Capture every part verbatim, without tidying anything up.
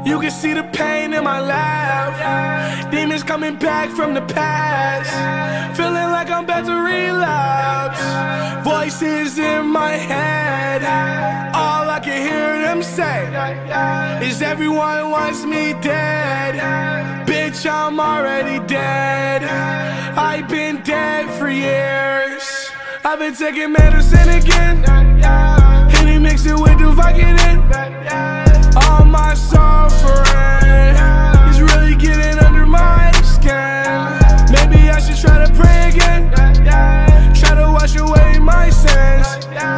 You can see the pain in my laugh. Demons coming back from the past. Feeling like I'm about to relapse. Voices in my head. All I can hear them say is everyone wants me dead. Bitch, I'm already dead. I've been dead for years. I've been taking medicine again. Henny mix it with the Vicodin. All my suffering is really getting under my skin. Maybe I should try to pray again. Try to wash away my sins.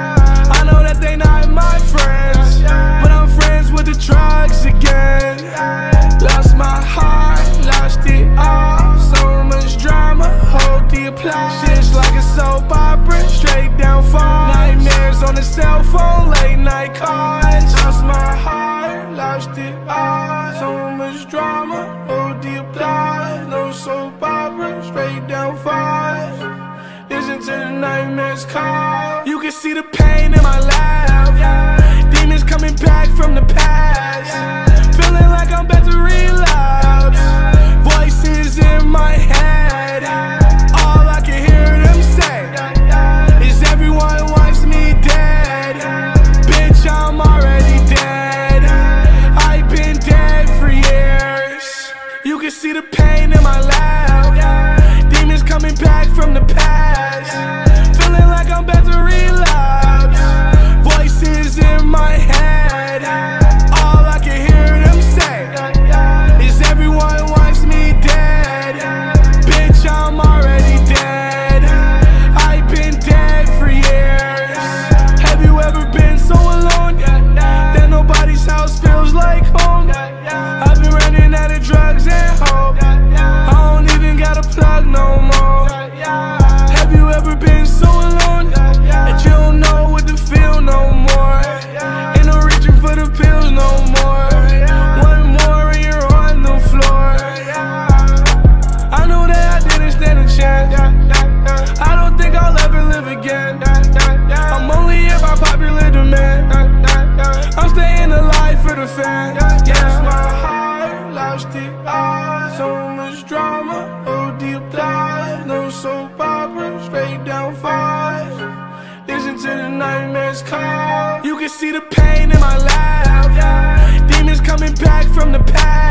I know that they not my friends, but I'm friends with the drugs again. Lost my heart, lost it all. So much drama, hold the applause. Shit's like a soap opera, straight down fall. Nightmares on the cell phone, late night calls. Lost my heart, lost it all. So much drama, hold the applause. No soap opera, straight down falls. Listen to the nightmares call. You can see the pain in my laugh. Demons coming back from the past. Feeling like I'm about to relapse. Voices in my head. All I can hear them say is everyone wants me dead. Bitch, I'm already dead. I've been dead for years. You can see the pain in my laugh. Demons coming back from the past. Feeling like I'm about to relapse. Voices in my head. All I can hear them say is everyone wants me dead. Bitch, I'm already dead. I've been dead for years. Have you ever been so alone that nobody's house feels like home? I've been running out of drugs and hope. I don't even got a plug no more. Have you ever been so alone that you don't know what to feel no more? Ain't no reaching for the pills no more. One more and you're on the floor. I know that I didn't stand a chance. I don't think I'll ever live again. I'm only here by popular demand. I'm staying alive for the fans. Yes, my heart lost it all. So much drama, hold the applause. No soap opera, straight down falls. Listen to the nightmares call. You can see the pain in my laugh. Demons coming back from the past.